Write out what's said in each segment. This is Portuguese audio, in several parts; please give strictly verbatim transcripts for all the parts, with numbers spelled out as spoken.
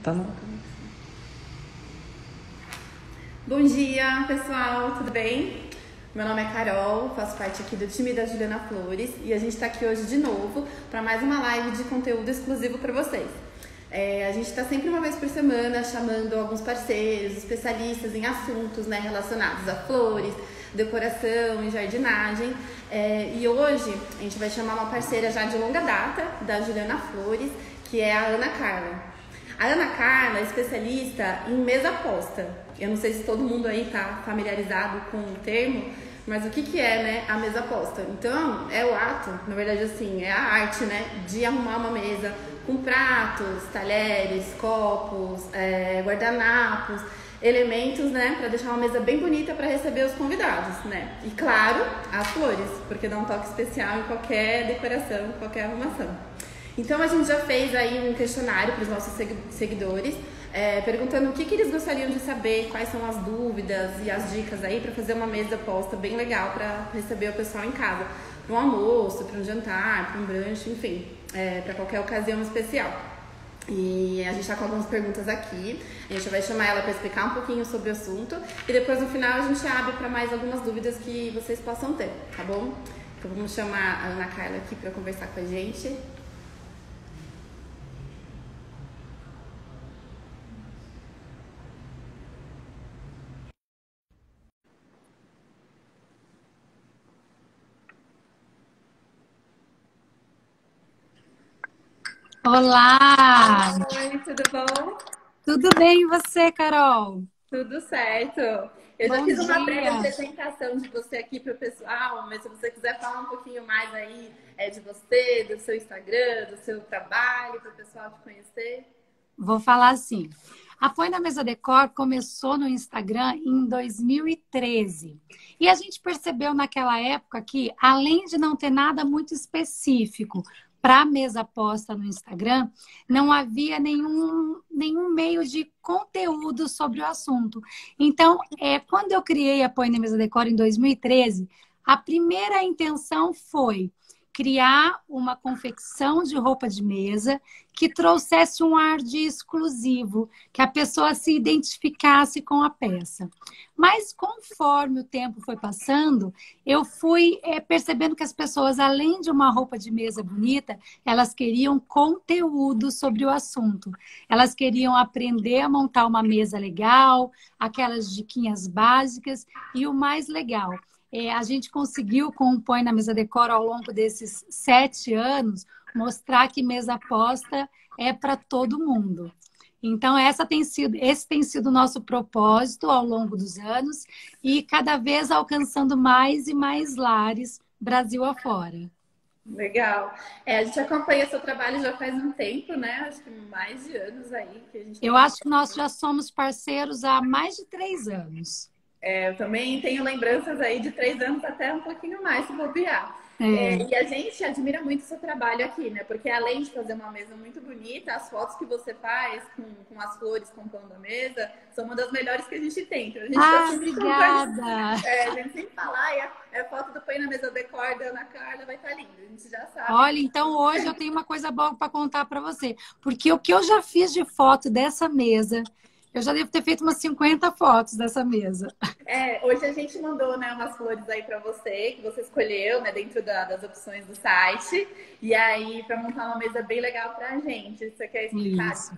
Tá no... Bom dia, pessoal, tudo bem? Meu nome é Carol, faço parte aqui do time da Juliana Flores e a gente está aqui hoje de novo para mais uma live de conteúdo exclusivo para vocês. É, a gente está sempre uma vez por semana chamando alguns parceiros, especialistas em assuntos, né, relacionados a flores, decoração e jardinagem. É, e hoje a gente vai chamar uma parceira já de longa data da Juliana Flores, que é a Ana Carla. A Ana Carla é especialista em mesa posta. Eu não sei se todo mundo aí está familiarizado com o termo, mas o que, que é, né, a mesa posta? Então, é o ato, na verdade, assim, é a arte, né, de arrumar uma mesa com pratos, talheres, copos, é, guardanapos, elementos, né, para deixar uma mesa bem bonita para receber os convidados, né? E claro, as flores, porque dá um toque especial em qualquer decoração, qualquer arrumação. Então a gente já fez aí um questionário para os nossos seguidores, é, perguntando o que, que eles gostariam de saber, quais são as dúvidas e as dicas aí para fazer uma mesa posta bem legal para receber o pessoal em casa, para um almoço, para um jantar, para um brunch, enfim, é, para qualquer ocasião especial. E a gente está com algumas perguntas aqui, a gente vai chamar ela para explicar um pouquinho sobre o assunto e depois no final a gente abre para mais algumas dúvidas que vocês possam ter, tá bom? Então vamos chamar a Ana Carla aqui para conversar com a gente. Olá! Oi, tudo bom? Tudo bem e você, Carol? Tudo certo. Eu Bom já fiz uma dia. breve apresentação de você aqui para o pessoal, mas se você quiser falar um pouquinho mais aí é, de você, do seu Instagram, do seu trabalho, para o pessoal te conhecer. Vou falar assim. A Põe na Mesa Decor começou no Instagram em dois mil e treze. E a gente percebeu naquela época que, além de não ter nada muito específico para a mesa posta no Instagram, não havia nenhum, nenhum meio de conteúdo sobre o assunto. Então, é, quando eu criei a Põe na Mesa Decor em dois mil e treze, a primeira intenção foi criar uma confecção de roupa de mesa que trouxesse um ar de exclusivo, que a pessoa se identificasse com a peça. Mas conforme o tempo foi passando, eu fui é, percebendo que as pessoas, além de uma roupa de mesa bonita, elas queriam conteúdo sobre o assunto. Elas queriam aprender a montar uma mesa legal, aquelas diquinhas básicas e o mais legal. É, a gente conseguiu, com o Põe na Mesa Decor, ao longo desses sete anos, mostrar que mesa posta é para todo mundo. Então, essa tem sido, esse tem sido o nosso propósito ao longo dos anos e cada vez alcançando mais e mais lares, Brasil afora. Legal. É, a gente acompanha seu trabalho já faz um tempo, né? Acho que mais de anos aí. Que a gente Eu tem... acho que nós já somos parceiros há mais de três anos. É, eu também tenho lembranças aí de três anos até um pouquinho mais, se bobear. É. É, e a gente admira muito o seu trabalho aqui, né? Porque além de fazer uma mesa muito bonita, as fotos que você faz com, com as flores compondo a mesa são uma das melhores que a gente tem. Então, a gente Ah, tá sempre obrigada! É, a gente sempre fala, é, é foto do Põe na Mesa Decor da Ana Carla, vai estar linda. A gente já sabe. Olha, então hoje eu tenho uma coisa boa para contar para você. Porque o que eu já fiz de foto dessa mesa, eu já devo ter feito umas cinquenta fotos dessa mesa. É, hoje a gente mandou, né, umas flores aí para você, que você escolheu, né, dentro da, das opções do site. E aí, para montar uma mesa bem legal para a gente. Você quer explicar? Isso.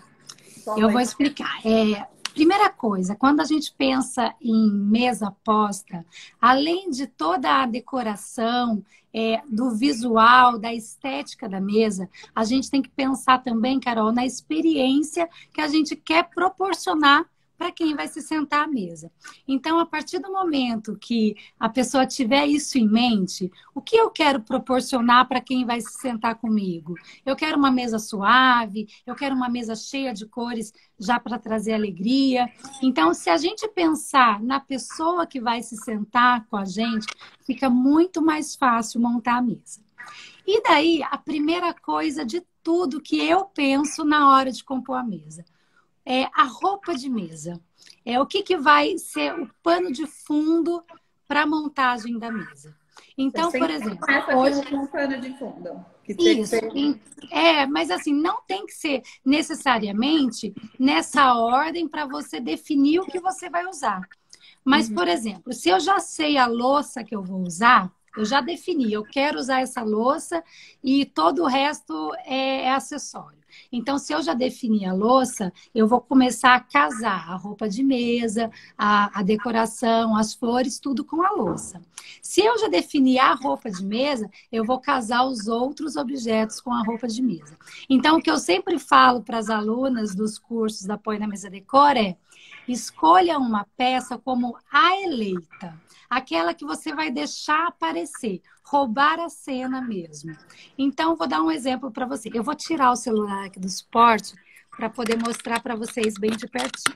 Eu vou explicar. É, primeira coisa, quando a gente pensa em mesa posta, além de toda a decoração, é, do visual, da estética da mesa, a gente tem que pensar também, Carol, na experiência que a gente quer proporcionar para quem vai se sentar à mesa. Então, a partir do momento que a pessoa tiver isso em mente, o que eu quero proporcionar para quem vai se sentar comigo? Eu quero uma mesa suave, eu quero uma mesa cheia de cores já para trazer alegria. Então, se a gente pensar na pessoa que vai se sentar com a gente, fica muito mais fácil montar a mesa. E daí, a primeira coisa de tudo que eu penso na hora de compor a mesa é a roupa de mesa. É o que, que vai ser o pano de fundo para a montagem da mesa. Então, por exemplo, começa hoje com um pano de fundo. Que tinha que Isso. ser... É, mas assim, não tem que ser necessariamente nessa ordem para você definir o que você vai usar. Mas, por exemplo, se eu já sei a louça que eu vou usar, eu já defini, eu quero usar essa louça e todo o resto é, é acessório. Então, se eu já defini a louça, eu vou começar a casar a roupa de mesa, a, a decoração, as flores, tudo com a louça. Se eu já defini a roupa de mesa, eu vou casar os outros objetos com a roupa de mesa. Então, o que eu sempre falo para as alunas dos cursos da Põe na Mesa Decor é: escolha uma peça como a eleita, aquela que você vai deixar aparecer, roubar a cena mesmo. Então, vou dar um exemplo para você. Eu vou tirar o celular aqui do suporte para poder mostrar para vocês bem de pertinho.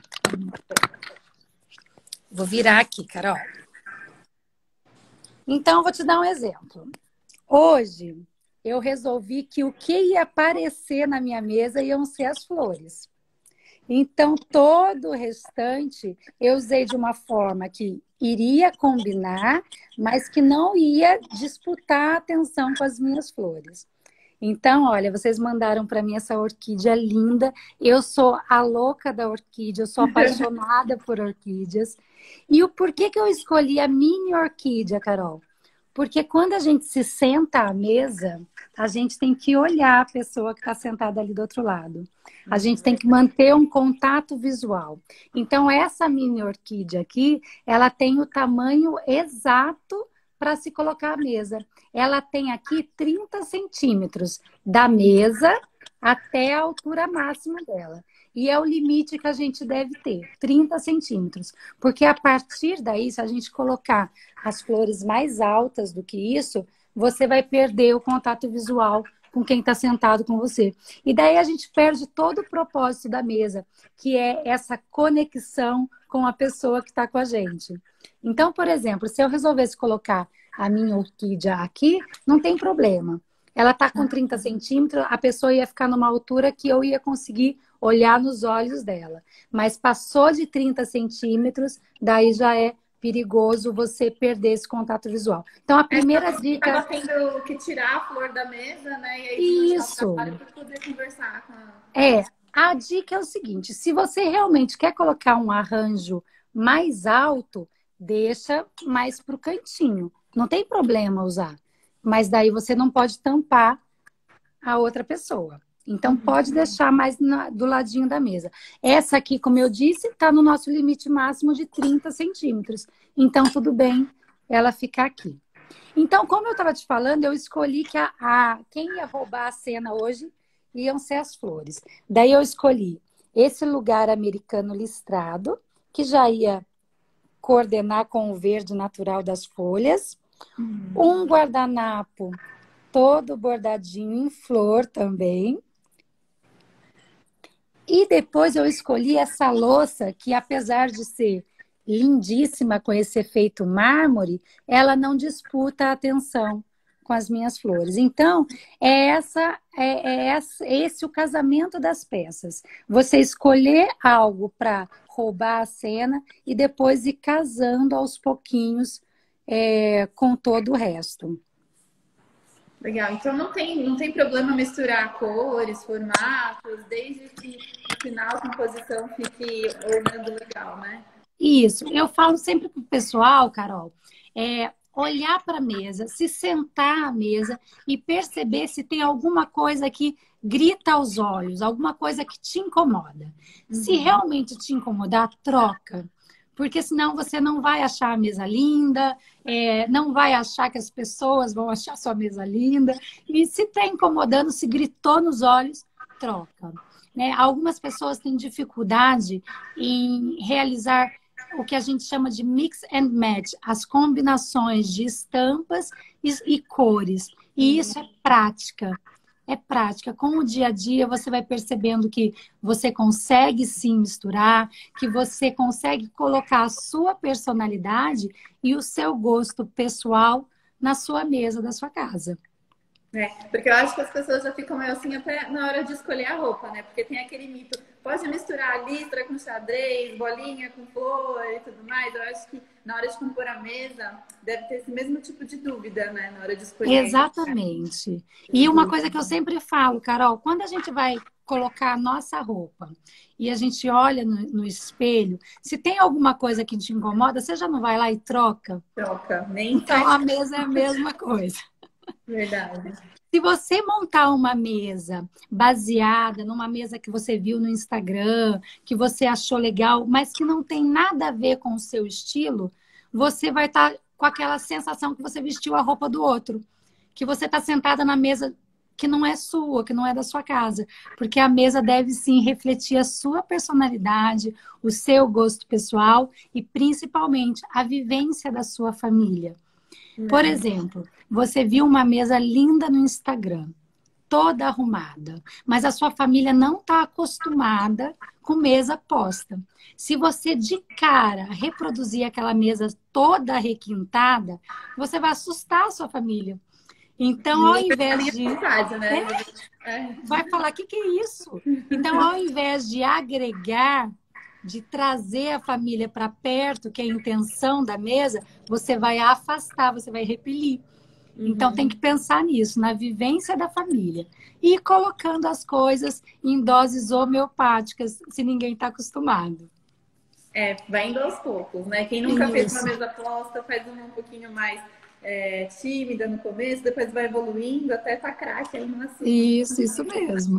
Vou virar aqui, Carol. Então, vou te dar um exemplo. Hoje, eu resolvi que o que ia aparecer na minha mesa iam ser as flores. Então, todo o restante eu usei de uma forma que iria combinar, mas que não ia disputar a atenção com as minhas flores. Então, olha, vocês mandaram para mim essa orquídea linda. Eu sou a louca da orquídea, eu sou apaixonada por orquídeas. E o porquê que eu escolhi a mini orquídea, Carol? Porque quando a gente se senta à mesa, a gente tem que olhar a pessoa que está sentada ali do outro lado. A gente tem que manter um contato visual. Então, essa mini orquídea aqui, ela tem o tamanho exato para se colocar à mesa. Ela tem aqui trinta centímetros da mesa até a altura máxima dela. E é o limite que a gente deve ter, trinta centímetros. Porque a partir daí, se a gente colocar as flores mais altas do que isso, você vai perder o contato visual com quem está sentado com você. E daí a gente perde todo o propósito da mesa, que é essa conexão com a pessoa que está com a gente. Então, por exemplo, se eu resolvesse colocar a minha orquídea aqui, não tem problema. Ela está com trinta centímetros, a pessoa ia ficar numa altura que eu ia conseguir olhar nos olhos dela. Mas passou de trinta centímetros, daí já é perigoso você perder esse contato visual. Então, a primeira Essa dica... Acaba tendo que tirar a flor da mesa, né? E aí Isso. para poder conversar com a... É, a dica é o seguinte, se você realmente quer colocar um arranjo mais alto, deixa mais para o cantinho. Não tem problema usar. Mas daí você não pode tampar a outra pessoa. Então, pode deixar mais na, do ladinho da mesa. Essa aqui, como eu disse, está no nosso limite máximo de trinta centímetros. Então, tudo bem ela ficar aqui. Então, como eu estava te falando, eu escolhi que a, a, quem ia roubar a cena hoje iam ser as flores. Daí eu escolhi esse lugar americano listrado, que já ia coordenar com o verde natural das folhas. Uhum. Um guardanapo todo bordadinho em flor também. E depois eu escolhi essa louça que, apesar de ser lindíssima com esse efeito mármore, ela não disputa a atenção com as minhas flores. Então, é, essa, é, é esse o casamento das peças. Você escolher algo para roubar a cena e depois ir casando aos pouquinhos é, com todo o resto. Legal. Então não tem, não tem problema misturar cores, formatos, desde que no final a composição fique ornando legal, né? Isso. Eu falo sempre pro pessoal, Carol, é olhar para a mesa, se sentar à mesa e perceber se tem alguma coisa que grita aos olhos, alguma coisa que te incomoda. Uhum. Se realmente te incomodar, troca. Porque senão você não vai achar a mesa linda, é, não vai achar que as pessoas vão achar a sua mesa linda. E se está incomodando, se gritou nos olhos, troca. Né? Algumas pessoas têm dificuldade em realizar o que a gente chama de mix and match, as combinações de estampas e, e cores. E isso é prática. É prática. Com o dia a dia, você vai percebendo que você consegue sim misturar, que você consegue colocar a sua personalidade e o seu gosto pessoal na sua mesa da sua casa. É, porque eu acho que as pessoas já ficam meio assim até na hora de escolher a roupa, né? Porque tem aquele mito, pode misturar listra com xadrez, bolinha com flor e tudo mais. Eu acho que na hora de compor a mesa, deve ter esse mesmo tipo de dúvida, né? Na hora de escolher. Exatamente. E uma coisa que eu sempre falo, Carol, quando a gente vai colocar a nossa roupa e a gente olha no, no espelho, se tem alguma coisa que te incomoda, você já não vai lá e troca? Troca, nem Então faz. a mesa é a mesma coisa. Verdade. Se você montar uma mesa baseada numa mesa que você viu no Instagram, que você achou legal, mas que não tem nada a ver com o seu estilo, você vai estar com aquela sensação que você vestiu a roupa do outro, que você está sentada na mesa que não é sua, que não é da sua casa, porque a mesa deve sim refletir a sua personalidade, o seu gosto pessoal e principalmente a vivência da sua família. Por exemplo, você viu uma mesa linda no Instagram, toda arrumada, mas a sua família não está acostumada com mesa posta. Se você de cara reproduzir aquela mesa toda requintada, você vai assustar a sua família. Então, ao Nem invés de... vontade, né? É, É. vai falar, o que, que é isso? Então, ao invés de agregar, de trazer a família para perto, que é a intenção da mesa, você vai afastar, você vai repelir. Então, tem que pensar nisso, na vivência da família. E ir colocando as coisas em doses homeopáticas, se ninguém está acostumado. É, vai indo aos poucos, né? Quem nunca fez uma Isso, mesa posta, faz uma um pouquinho mais é, tímida no começo, depois vai evoluindo até tá craque aí no assunto. isso, isso mesmo.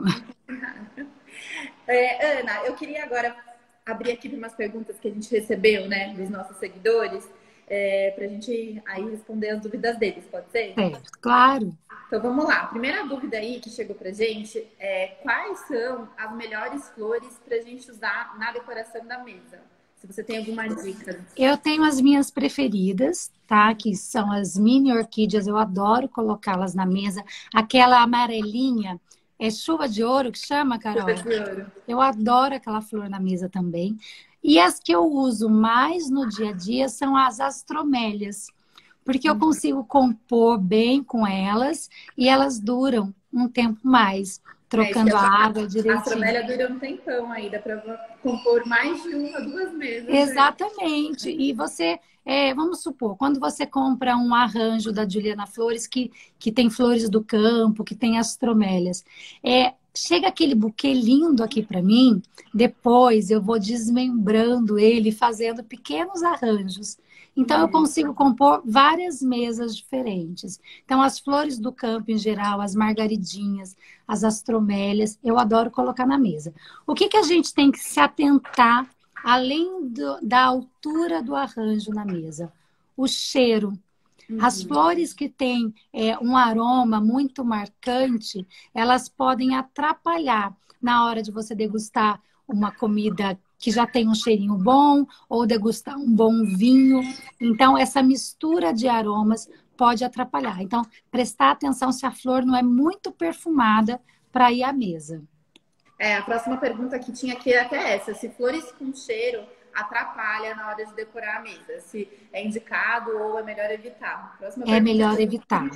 É, Ana, eu queria agora abrir aqui para umas perguntas que a gente recebeu, né, dos nossos seguidores, é, para a gente aí responder as dúvidas deles, pode ser? Certo, claro. Então vamos lá. A primeira dúvida aí que chegou pra gente é quais são as melhores flores pra gente usar na decoração da mesa? Se você tem alguma dica. Eu tenho as minhas preferidas, tá? Que são as mini orquídeas. Eu adoro colocá-las na mesa. Aquela amarelinha, é chuva de ouro que chama, Carol? Chuva de ouro. Eu adoro aquela flor na mesa também. E as que eu uso mais no dia a dia são as astromélias, porque eu consigo compor bem com elas e elas duram um tempo mais, É isso que trocando eu a falo. água A astromélia direitinho. dura um tempão aí, dá pra compor mais de uma, duas mesas. Né? Exatamente. E você, é, vamos supor, quando você compra um arranjo da Juliana Flores, que, que tem flores do campo, que tem astromélias, é, chega aquele buquê lindo aqui para mim, depois eu vou desmembrando ele, fazendo pequenos arranjos. Então, eu consigo compor várias mesas diferentes. Então, as flores do campo em geral, as margaridinhas, as astromélias, eu adoro colocar na mesa. O que, que a gente tem que se atentar, além do, da altura do arranjo na mesa? O cheiro. As flores que têm é, um aroma muito marcante, elas podem atrapalhar na hora de você degustar uma comida que já tem um cheirinho bom ou degustar um bom vinho. Então, essa mistura de aromas pode atrapalhar. Então, prestar atenção se a flor não é muito perfumada para ir à mesa. É, a próxima pergunta que tinha aqui é até essa. Se flores com cheiro atrapalha na hora de decorar a mesa? Se é indicado ou é melhor evitar? Próxima É pergunta. melhor evitar.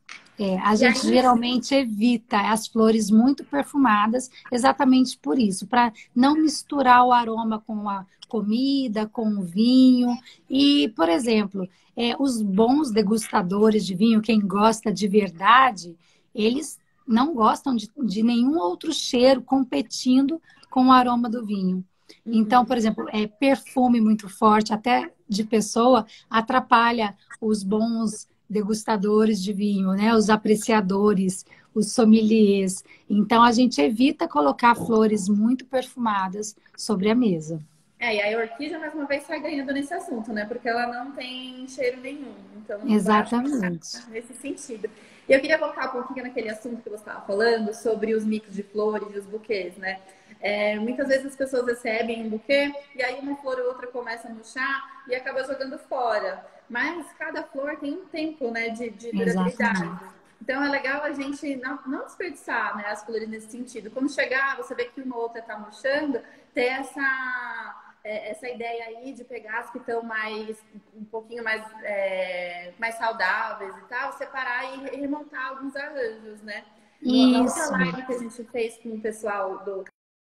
É, a E gente aí, geralmente evita as flores muito perfumadas exatamente por isso, para não misturar o aroma com a comida, com o vinho. E, por exemplo, é, os bons degustadores de vinho, quem gosta de verdade, eles não gostam de, de nenhum outro cheiro competindo com o aroma do vinho. Então, por exemplo, é, perfume muito forte, até de pessoa, atrapalha os bons degustadores de vinho, né? Os apreciadores, os sommeliers. Então, a gente evita colocar flores muito perfumadas sobre a mesa. É, e a orquídea, mais uma vez, sai ganhando nesse assunto, né? Porque ela não tem cheiro nenhum. Então, não vai Exatamente. nesse sentido. E eu queria voltar um pouquinho naquele assunto que você estava falando sobre os mix de flores e os buquês, né? É, muitas vezes as pessoas recebem um buquê e aí uma flor ou outra começa a murchar e acaba jogando fora. Mas cada flor tem um tempo, né, de, de durabilidade. Exatamente. Então é legal a gente não, não desperdiçar, né, as flores nesse sentido. Quando chegar, você vê que uma ou outra está murchando, ter essa é, essa ideia aí de pegar as que estão mais, um pouquinho mais, é, mais saudáveis e tal, separar e remontar alguns arranjos, né? No, na outra Isso. live que a gente fez com o pessoal do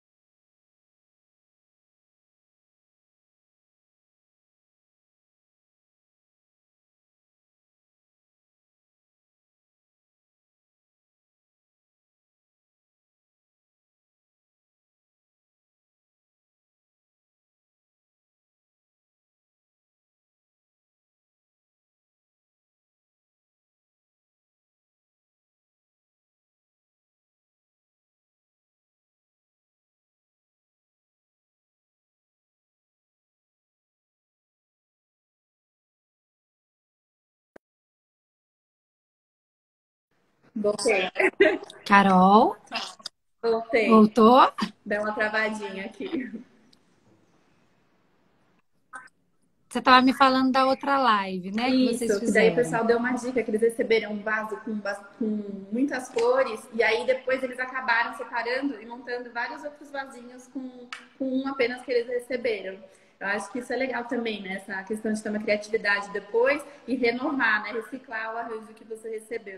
Voltei. Carol, Voltei. voltou? Deu uma travadinha aqui. Você estava me falando da outra live, né? Que vocês Isso, que daí o fizeram. pessoal deu uma dica, que eles receberam um vaso com, com muitas flores, e aí depois eles acabaram separando e montando vários outros vasinhos com, com um apenas que eles receberam. Eu acho que isso é legal também, né? Essa questão de ter uma criatividade depois e renovar, né? Reciclar o arranjo que você recebeu.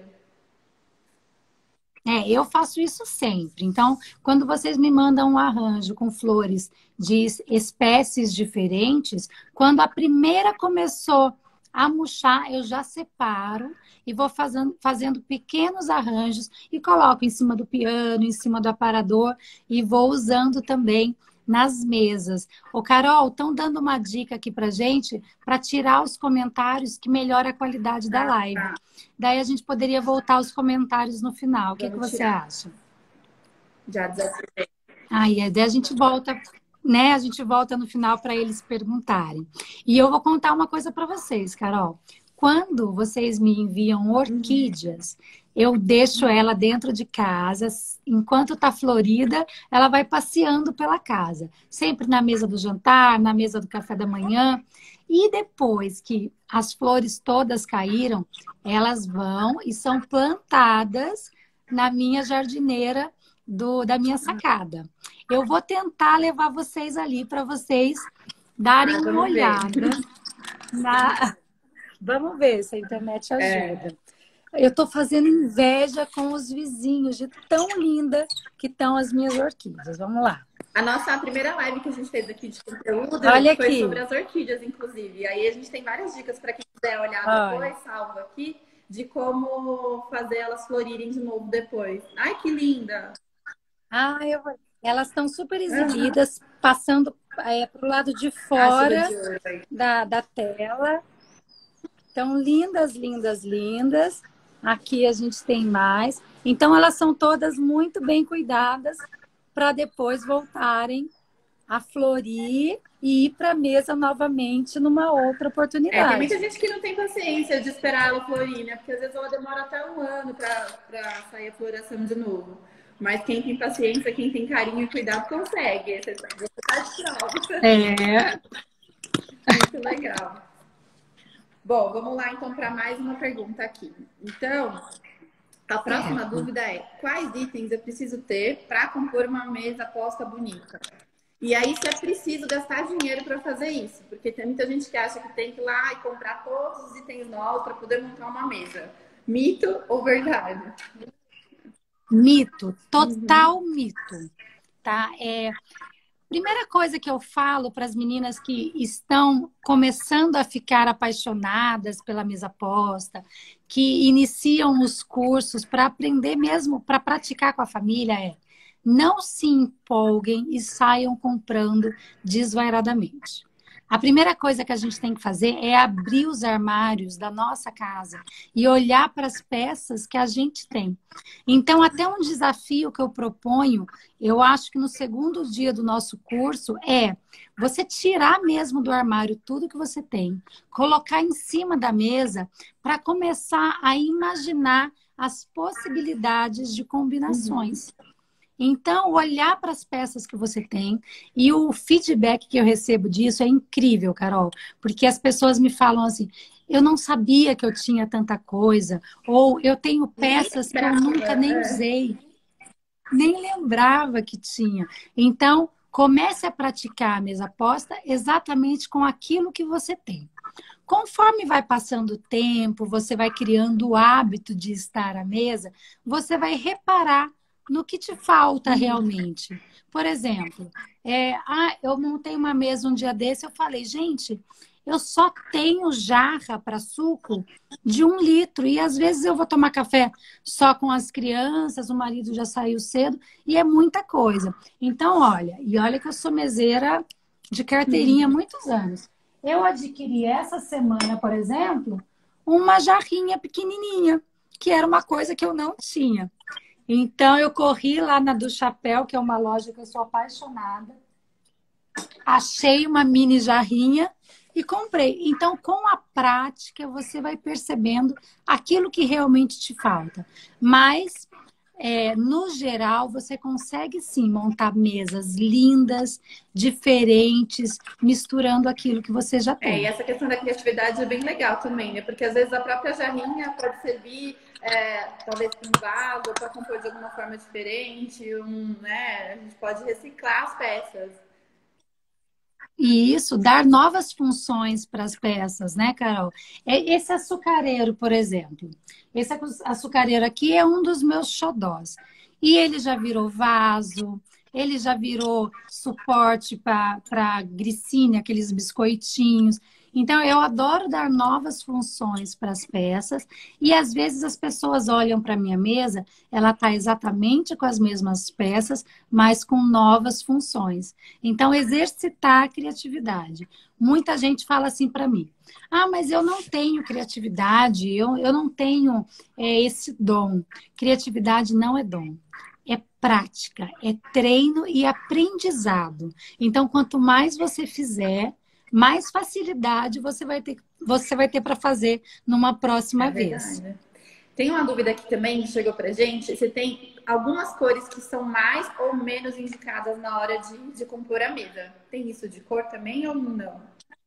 É, eu faço isso sempre. Então, quando vocês me mandam um arranjo com flores de espécies diferentes, quando a primeira começou a murchar, eu já separo e vou fazendo, fazendo pequenos arranjos e coloco em cima do piano, em cima do aparador e vou usando também nas mesas. Ô, Carol, estão dando uma dica aqui pra gente para tirar os comentários que melhora a qualidade da Ah, live. tá. Daí a gente poderia voltar aos comentários no final. O que, que Vamos você tirar. acha? Já desativei. Aí, daí a gente volta, né? A gente volta no final para eles perguntarem. E eu vou contar uma coisa para vocês, Carol. Quando vocês me enviam orquídeas, eu deixo ela dentro de casa. Enquanto está florida, ela vai passeando pela casa. Sempre na mesa do jantar, na mesa do café da manhã. E depois que as flores todas caíram, elas vão e são plantadas na minha jardineira do, da minha sacada. Eu vou tentar levar vocês ali para vocês darem Ah, uma vamos ver. olhada. Na... Vamos ver se a internet ajuda. É. Eu estou fazendo inveja com os vizinhos de tão linda que estão as minhas orquídeas. Vamos lá. A nossa primeira live que a gente fez aqui de conteúdo Olha foi aqui. sobre as orquídeas, inclusive. E aí a gente tem várias dicas para quem quiser olhar Olha. depois, salvo aqui, de como fazer elas florirem de novo depois. Ai, que linda! Ah, eu... Elas estão super exibidas, uhum. Passando é, para o lado de fora de da, da tela. Então, lindas, lindas, lindas. Aqui a gente tem mais. Então, elas são todas muito bem cuidadas para depois voltarem a florir e ir para a mesa novamente numa outra oportunidade. É, tem muita gente que não tem paciência de esperar ela florir, né? Porque às vezes ela demora até um ano para sair a floração de novo. Mas quem tem paciência, quem tem carinho e cuidado, consegue. Você tá de prova. É. Muito legal. Bom, vamos lá então para mais uma pergunta aqui. Então, a próxima é. dúvida é: quais itens eu preciso ter para compor uma mesa posta bonita? E aí, se é preciso gastar dinheiro para fazer isso, porque tem muita gente que acha que tem que ir lá e comprar todos os itens novos para poder montar uma mesa. Mito ou verdade? Mito, total uhum. mito, tá? É, primeira coisa que eu falo para as meninas que estão começando a ficar apaixonadas pela mesa posta, que iniciam os cursos para aprender mesmo, para praticar com a família, é: não se empolguem e saiam comprando desvairadamente. A primeira coisa que a gente tem que fazer é abrir os armários da nossa casa e olhar para as peças que a gente tem. Então, até um desafio que eu proponho, eu acho que no segundo dia do nosso curso, é você tirar mesmo do armário tudo que você tem, colocar em cima da mesa para começar a imaginar as possibilidades de combinações. Uhum. Então, olhar para as peças que você tem, e o feedback que eu recebo disso é incrível, Carol, porque as pessoas me falam assim: eu não sabia que eu tinha tanta coisa, ou eu tenho peças que eu nunca nem usei, nem lembrava que tinha. Então, Comece a praticar a mesa posta exatamente com aquilo que você tem. Conforme vai passando o tempo, você vai criando o hábito de estar à mesa, você vai reparar no que te falta realmente. Por exemplo, é, ah, eu montei uma mesa um dia desse, eu falei, gente, eu só tenho jarra para suco de um litro. E às vezes eu vou tomar café só com as crianças, o marido já saiu cedo, e é muita coisa. Então, olha, e olha que eu sou meseira de carteirinha há muitos anos. Eu adquiri essa semana, por exemplo, uma jarrinha pequenininha, que era uma coisa que eu não tinha. Então, eu corri lá na do Chapéu, que é uma loja que eu sou apaixonada. Achei uma mini jarrinha e comprei. Então, com a prática, você vai percebendo aquilo que realmente te falta. Mas, é, no geral, você consegue sim montar mesas lindas, diferentes, misturando aquilo que você já É, e tem. essa questão da criatividade é bem legal também, né? Porque às vezes a própria jarrinha pode servir, é, talvez para um vaso, ou para compor de alguma forma diferente, um, né? A gente pode reciclar as peças. E isso, dar novas funções para as peças, né, Carol? É, esse açucareiro, por exemplo. Esse açucareiro aqui é um dos meus xodós. E ele já virou vaso, ele já virou suporte para grissini, aqueles biscoitinhos. Então, eu adoro dar novas funções para as peças. E, às vezes, as pessoas olham para a minha mesa, ela está exatamente com as mesmas peças, mas com novas funções. Então, exercitar a criatividade. Muita gente fala assim para mim, ah, mas eu não tenho criatividade, eu, eu não tenho é, esse dom. Criatividade não é dom. É prática, é treino e aprendizado. Então, quanto mais você fizer, mais facilidade você vai ter, você vai ter para fazer numa próxima É vez. verdade. Tem uma dúvida aqui também que chegou pra gente. Você tem algumas cores que são mais ou menos indicadas na hora de, de compor a mesa. Tem isso de cor também ou não?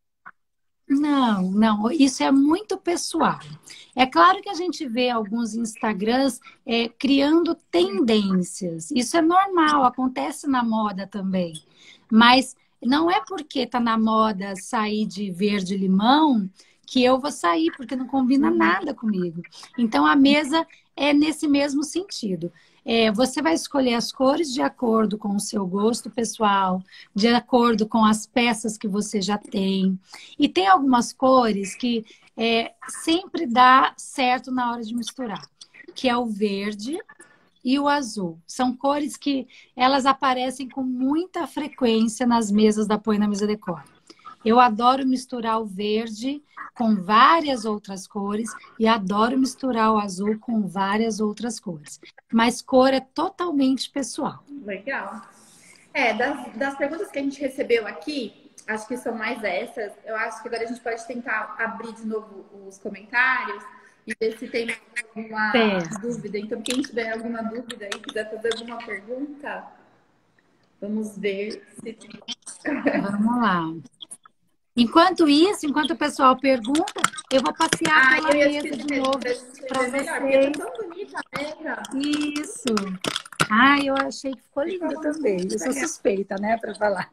Não, não, isso é muito pessoal. É claro que a gente vê alguns Instagrams é, criando tendências. Isso é normal, acontece na moda também. Mas não é porque está na moda sair de verde limão que eu vou sair, porque não combina nada comigo. Então a mesa é nesse mesmo sentido. É, você vai escolher as cores de acordo com o seu gosto pessoal, de acordo com as peças que você já tem. E tem algumas cores que é, sempre dá certo na hora de misturar, que é o verde e o azul. São cores que elas aparecem com muita frequência nas mesas da Põe na Mesa Decor. Eu adoro misturar o verde com várias outras cores e adoro misturar o azul com várias outras cores. Mas cor é totalmente pessoal. Legal. É, das, das perguntas que a gente recebeu aqui, acho que são mais essas. Eu acho que agora a gente pode tentar abrir de novo os comentários e ver se tem alguma Certo. dúvida. Então, quem tiver alguma dúvida aí, quiser fazer alguma pergunta, vamos ver se tem. Vamos lá. Enquanto isso, enquanto o pessoal pergunta, eu vou passear Ah, pela eu ia te mesa pedir de mesmo novo pra gente para ver melhor, porque vocês. tá tão bonita a mesa. Isso. Ah, eu achei que ficou lindo Ficou também. Eu sou legal. suspeita, né, para falar.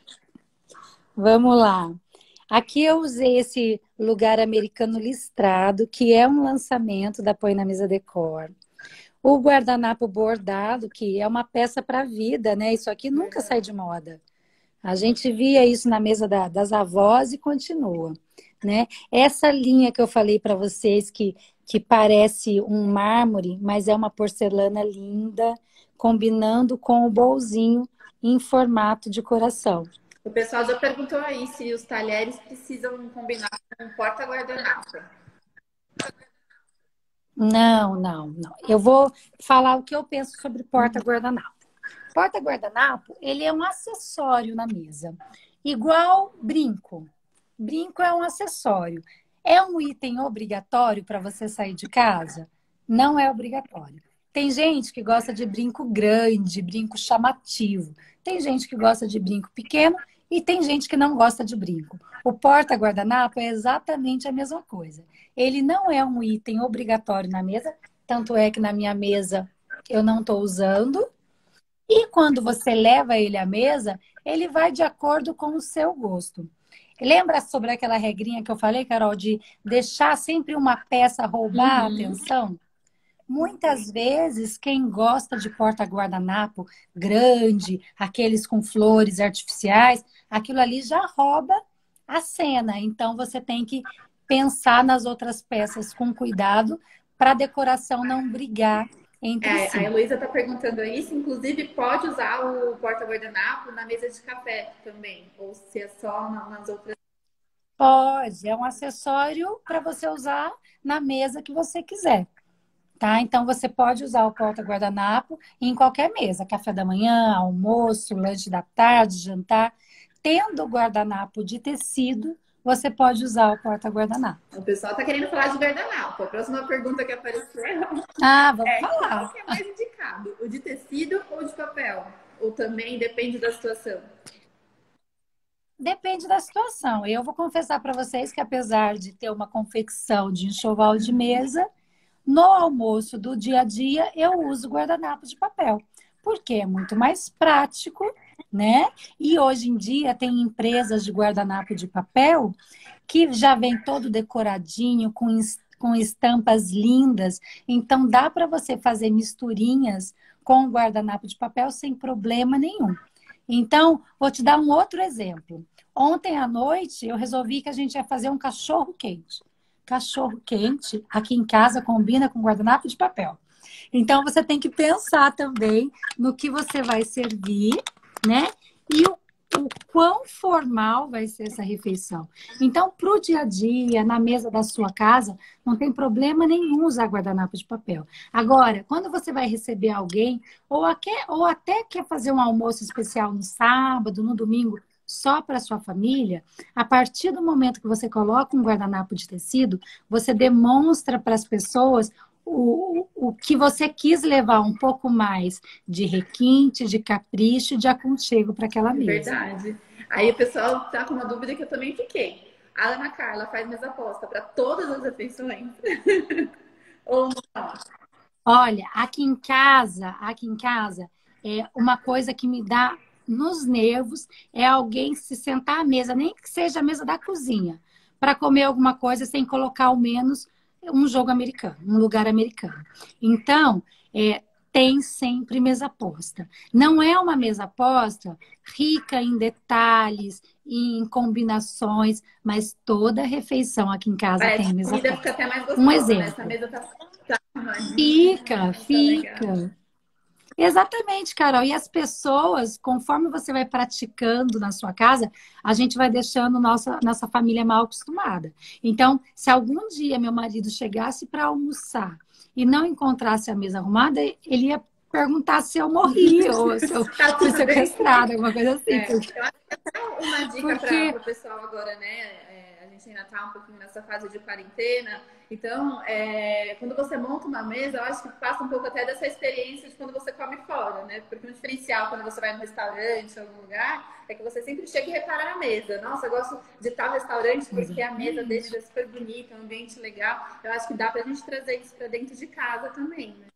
Vamos lá. Aqui eu usei esse lugar americano listrado, que é um lançamento da Põe na Mesa Decor. O guardanapo bordado, que é uma peça para a vida, né? Isso aqui nunca sai de moda. A gente via isso na mesa da, das avós e continua, né? Essa linha que eu falei para vocês, que, que parece um mármore, mas é uma porcelana linda, combinando com o bolzinho em formato de coração. O pessoal já perguntou aí se os talheres precisam combinar com porta-guardanapo. Não, não, não. Eu vou falar o que eu penso sobre porta-guardanapo. Porta-guardanapo, ele é um acessório na mesa. Igual brinco. Brinco é um acessório. É um item obrigatório para você sair de casa? Não é obrigatório. Tem gente que gosta de brinco grande, brinco chamativo. Tem gente que gosta de brinco pequeno e tem gente que não gosta de brinco. O porta-guardanapo é exatamente a mesma coisa. Ele não é um item obrigatório na mesa, tanto é que na minha mesa eu não estou usando. E quando você leva ele à mesa, ele vai de acordo com o seu gosto. Lembra sobre aquela regrinha que eu falei, Carol, de deixar sempre uma peça roubar a Uhum. atenção? Muitas vezes, quem gosta de porta-guardanapo grande, aqueles com flores artificiais, aquilo ali já rouba a cena. Então, você tem que pensar nas outras peças com cuidado para a decoração não brigar entre É, a si. Heloísa está perguntando isso, inclusive pode usar o porta-guardanapo na mesa de café também, ou se é só na- nas outras. Pode, é um acessório para você usar na mesa que você quiser. Tá? Então, você pode usar o porta-guardanapo em qualquer mesa, café da manhã, almoço, lanche da tarde, jantar. Tendo o guardanapo de tecido, você pode usar o porta-guardanapo. O pessoal está querendo falar de guardanapo. A próxima pergunta que apareceu Ah, vamos é qual falar. que é mais indicado, o de tecido ou de papel? Ou também depende da situação? Depende da situação. Eu vou confessar para vocês que, apesar de ter uma confecção de enxoval de mesa, no almoço do dia a dia eu uso guardanapo de papel, porque é muito mais prático, né? E hoje em dia tem empresas de guardanapo de papel que já vem todo decoradinho, com, es- com estampas lindas. Então dá para você fazer misturinhas com o guardanapo de papel sem problema nenhum. Então, vou te dar um outro exemplo. Ontem à noite eu resolvi que a gente ia fazer um cachorro quente. Cachorro quente aqui em casa combina com guardanapo de papel. Então você tem que pensar também no que você vai servir, né? E o, o quão formal vai ser essa refeição. Então, para o dia a dia, na mesa da sua casa, não tem problema nenhum usar guardanapo de papel. Agora, quando você vai receber alguém, ou, aque- ou até quer fazer um almoço especial no sábado, no domingo, só para sua família, a partir do momento que você coloca um guardanapo de tecido, você demonstra para as pessoas o, o que você quis levar um pouco mais de requinte, de capricho, de aconchego para aquela É mesa. verdade. Aí o pessoal tá com uma dúvida que eu também fiquei. A Ana Carla faz mesa posta para todas as refeições? Ou não? Olha, aqui em casa, aqui em casa, é uma coisa que me dá nos nervos é alguém se sentar à mesa, nem que seja a mesa da cozinha, para comer alguma coisa sem colocar ao menos um jogo americano, um lugar americano. Então, é, tem sempre mesa posta. Não é uma mesa posta rica em detalhes, em combinações, mas toda refeição aqui em casa Parece tem que a mesa comida fica posta. até mais Um gostosa, né? Essa exemplo. mesa tá, tá arrumadinha, Fica, tá legal. fica. Exatamente, Carol. E as pessoas, conforme você vai praticando na sua casa, a gente vai deixando nossa, nossa família mal acostumada. Então, se algum dia meu marido chegasse para almoçar e não encontrasse a mesa arrumada, ele ia perguntar se eu morri ou se eu Tá fui tudo bem? sequestrada, alguma coisa assim. É, Porque, eu acho que até uma dica para porque o pessoal agora, né? É, a gente ainda está um pouquinho nessa fase de quarentena. Então, é, quando você monta uma mesa, eu acho que passa um pouco até dessa experiência de quando você come fora, né? Porque um diferencial quando você vai no restaurante, em algum lugar, é que você sempre chega e repara na mesa. Nossa, eu gosto de tal restaurante porque a mesa deles é super bonita, um ambiente legal. Eu acho que dá pra gente trazer isso para dentro de casa também, né?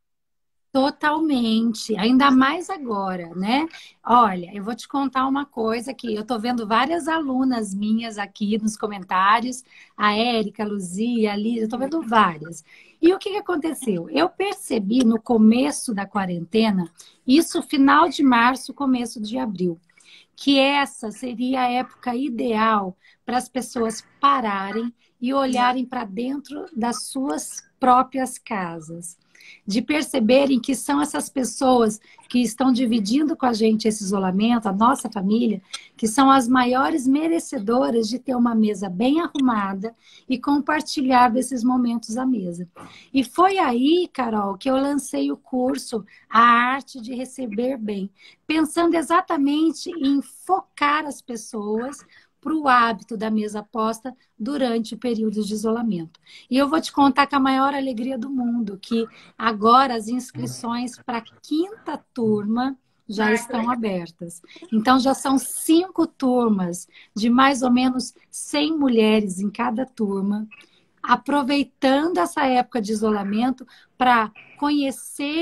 totalmente, ainda mais agora, né? Olha, eu vou te contar uma coisa que eu tô vendo várias alunas minhas aqui nos comentários, a Érica, a Luzia, a Lídia, eu tô vendo várias. E o que que aconteceu? Eu percebi no começo da quarentena, isso final de março, começo de abril, que essa seria a época ideal para as pessoas pararem e olharem para dentro das suas próprias casas, de perceberem que são essas pessoas que estão dividindo com a gente esse isolamento, a nossa família, que são as maiores merecedoras de ter uma mesa bem arrumada e compartilhar desses momentos à mesa. E foi aí, Carol, que eu lancei o curso A Arte de Receber Bem, pensando exatamente em focar as pessoas para o hábito da mesa posta durante o período de isolamento. E eu vou te contar com a maior alegria do mundo, que agora as inscrições para a quinta turma já Ah, que estão legal. abertas. Então, já são cinco turmas de mais ou menos cem mulheres em cada turma, aproveitando essa época de isolamento para conhecer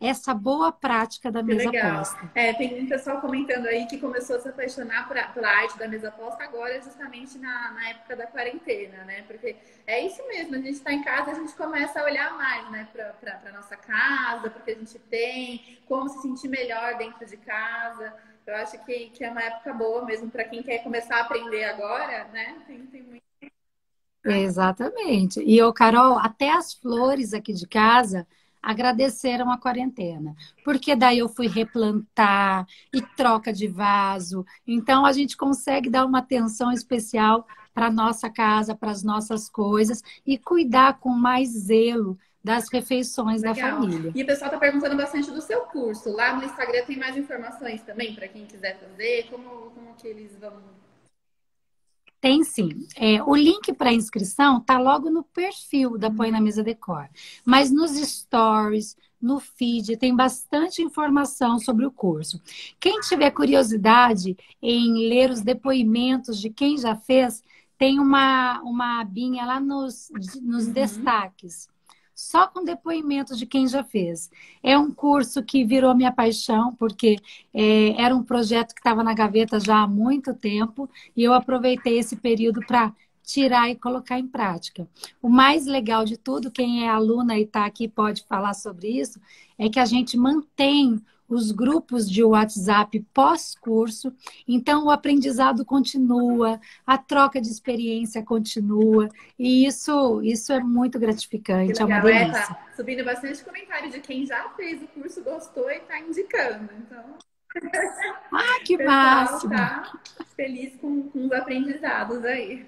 essa boa prática da Que mesa legal. posta. É, tem um pessoal comentando aí que começou a se apaixonar por, pela arte da mesa posta agora, justamente na, na época da quarentena, né? Porque é isso mesmo, a gente está em casa, a gente começa a olhar mais, né, para a nossa casa, porque a gente tem, como se sentir melhor dentro de casa. Eu acho que, que é uma época boa mesmo para quem quer começar a aprender agora, né? Tem, tem muito. Exatamente. E eu, Carol, até as flores aqui de casa agradeceram a quarentena, porque daí eu fui replantar e troca de vaso. Então a gente consegue dar uma atenção especial para nossa casa, para as nossas coisas e cuidar com mais zelo das refeições da Legal. família. E o pessoal está perguntando bastante do seu curso. Lá no Instagram tem mais informações também para quem quiser fazer. Como, como que eles vão. Tem sim. É, o link para inscrição tá logo no perfil da Põe na Mesa Decor. Mas nos stories, no feed, tem bastante informação sobre o curso. Quem tiver curiosidade em ler os depoimentos de quem já fez, tem uma, uma abinha lá nos, nos Uhum. destaques. Só com depoimentos de quem já fez. É um curso que virou minha paixão, porque é, era um projeto que estava na gaveta já há muito tempo, e eu aproveitei esse período para tirar e colocar em prática. O mais legal de tudo, quem é aluna e está aqui pode falar sobre isso, é que a gente mantém os grupos de WhatsApp pós-curso, então o aprendizado continua, a troca de experiência continua, e isso, isso é muito Que gratificante, é uma legal. É, delícia. tá subindo bastante comentário de quem já fez o curso, gostou e está indicando. Então, Ah, o que pessoal máximo! tá feliz com, com os aprendizados aí.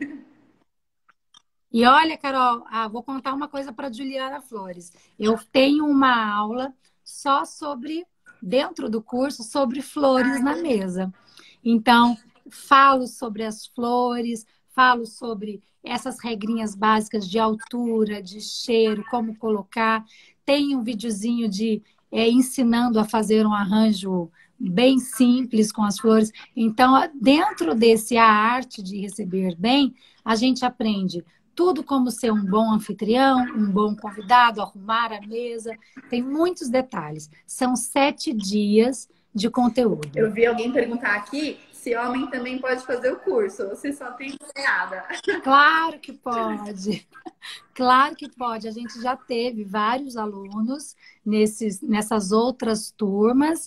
E olha, Carol, ah, vou contar uma coisa para Juliana Flores. Eu tenho uma aula só sobre, dentro do curso, sobre flores na mesa. Então, falo sobre as flores, falo sobre essas regrinhas básicas de altura, de cheiro, como colocar. Tem um videozinho de é, ensinando a fazer um arranjo bem simples com as flores. Então, dentro desse a arte de receber bem, a gente aprende tudo como ser um bom anfitrião, um bom convidado, arrumar a mesa. Tem muitos detalhes. São sete dias de conteúdo. Eu vi alguém perguntar aqui se homem também pode fazer o curso, ou se só tem mulherada. Claro que pode. Claro que pode. A gente já teve vários alunos nesses, nessas outras turmas.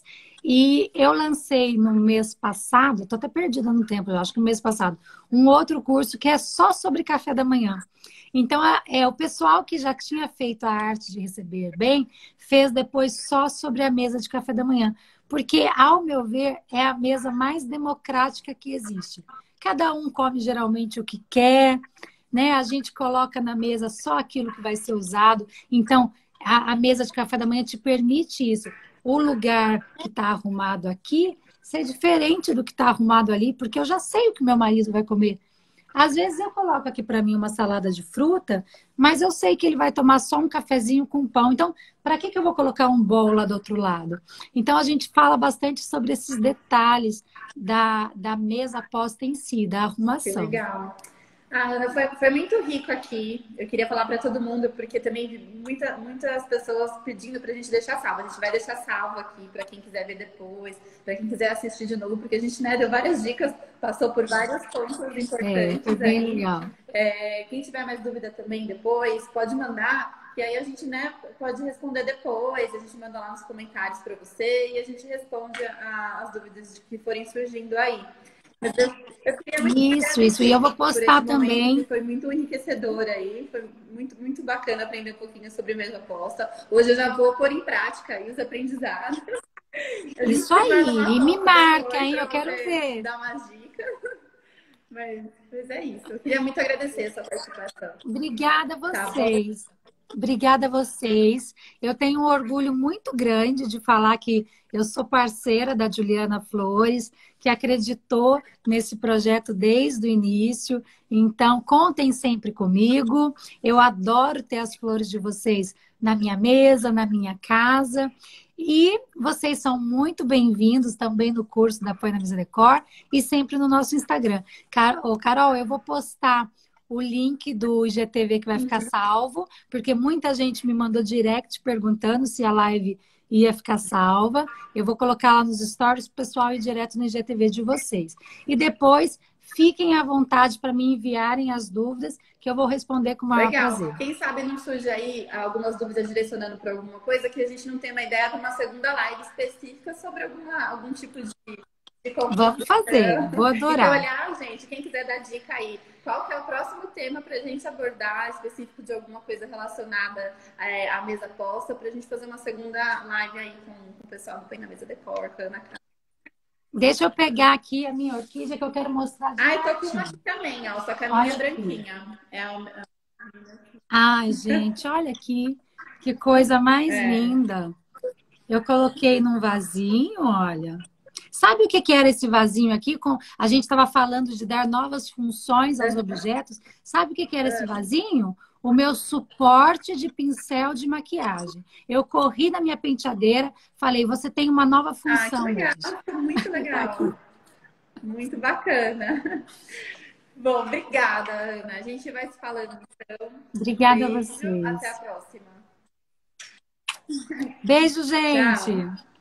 E eu lancei no mês passado, estou até perdida no tempo, eu acho que no mês passado, um outro curso que é só sobre café da manhã. Então, é, o pessoal que já tinha feito a arte de receber bem, fez depois só sobre a mesa de café da manhã. Porque, ao meu ver, é a mesa mais democrática que existe. Cada um come geralmente o que quer, né? A gente coloca na mesa só aquilo que vai ser usado. Então, a, a mesa de café da manhã te permite isso. O lugar que está arrumado aqui ser diferente do que está arrumado ali, porque eu já sei o que meu marido vai comer. Às vezes eu coloco aqui para mim uma salada de fruta, mas eu sei que ele vai tomar só um cafezinho com pão. Então, para que, que eu vou colocar um bowl lá do outro lado? Então, a gente fala bastante sobre esses detalhes da, da mesa posta em si, da Que arrumação. legal. Ah, Ana, foi, foi muito rico aqui. Eu queria falar para todo mundo, porque também vi muita, muitas pessoas pedindo para a gente deixar salvo. A gente vai deixar salvo aqui para quem quiser ver depois, para quem quiser assistir de novo, porque a gente, né, deu várias dicas, passou por vários pontos É, foi importantes bem aí. legal. É, quem tiver mais dúvida também depois, pode mandar, que aí a gente, né, pode responder depois. A gente manda lá nos comentários para você e a gente responde a, as dúvidas que forem surgindo aí. Mas eu, eu queria muito Isso, isso. E eu vou por esse postar momento que também. foi muito enriquecedor aí. Foi muito, muito bacana aprender um pouquinho sobre mesa posta. Hoje eu já vou pôr em prática aí os aprendizados. A gente Isso te manda aí. uma E me foto marca, depois hein? para Eu quero você ver. dar umas dicas. Mas, mas é isso. Eu queria muito agradecer a sua participação. Obrigada a Tá bom? vocês. Obrigada a vocês. Eu tenho um orgulho muito grande de falar que eu sou parceira da Juliana Flores, que acreditou nesse projeto desde o início. Então, contem sempre comigo. Eu adoro ter as flores de vocês na minha mesa, na minha casa. E vocês são muito bem-vindos também no curso da Põe na Mesa Decor e sempre no nosso Instagram. Car- Ô, Carol, eu vou postar o link do I G T V que vai ficar salvo, porque muita gente me mandou direct perguntando se a live ia ficar salva. Eu vou colocar lá nos stories para o pessoal ir direto no I G T V de vocês. E depois, fiquem à vontade para me enviarem as dúvidas, que eu vou responder com o maior Legal. prazer. Quem sabe não surge aí algumas dúvidas direcionando para alguma coisa que a gente não tem uma ideia para uma segunda live específica sobre alguma, algum tipo de, de Vamos fazer, vou adorar. Então, olhar, gente, quem quiser dar dica aí, qual que é o próximo tema para a gente abordar, específico de alguma coisa relacionada é, à mesa posta, para a gente fazer uma segunda live aí com, com o pessoal do Põe na Mesa Decor, com a Ana Clara. Deixa eu pegar aqui a minha orquídea que eu quero mostrar. Ai, tô com uma aqui também, ó, só que a minha é branquinha. É a... Ai, gente, olha aqui, que coisa mais é. linda. Eu coloquei num vasinho, olha. Sabe o que que era esse vasinho aqui? Com... A gente estava falando de dar novas funções aos objetos. Sabe o que que era esse vasinho? O meu suporte de pincel de maquiagem. Eu corri na minha penteadeira, falei, você tem uma nova função. Ah, que legal. Muito legal. Muito bacana. Bom, obrigada, Ana. A gente vai se falando então. Obrigada Beijo, a vocês. Até a próxima. Beijo, gente. Tchau.